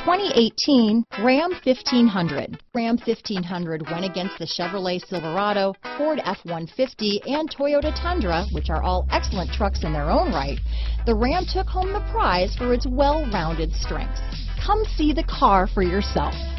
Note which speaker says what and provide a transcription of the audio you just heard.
Speaker 1: 2018 Ram 1500. Ram 1500 went against the Chevrolet Silverado, Ford F-150, and Toyota Tundra, which are all excellent trucks in their own right. The Ram took home the prize for its well-rounded strengths. Come see the car for yourself.